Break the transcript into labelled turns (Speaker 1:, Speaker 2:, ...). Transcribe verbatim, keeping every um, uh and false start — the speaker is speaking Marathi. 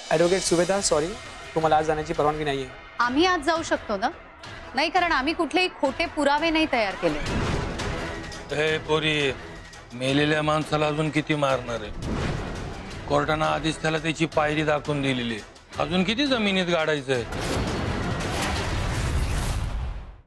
Speaker 1: ॲडव्होकेट सुभेदार सॉरी, तुम्हाला आज जाण्याची परवानगी नाही आहे.
Speaker 2: आम्ही आज जाऊ शकतो ना? नाही, कारण आम्ही कुठलेही खोटे पुरावे नाही तयार केले.
Speaker 3: हे पोरी, मेलेल्या माणसाला अजून किती मारणार आहे? कोर्टानं आधीच त्याला त्याची पायरी दाखवून दिलेली, अजून किती जमिनीत गाडायचं आहे?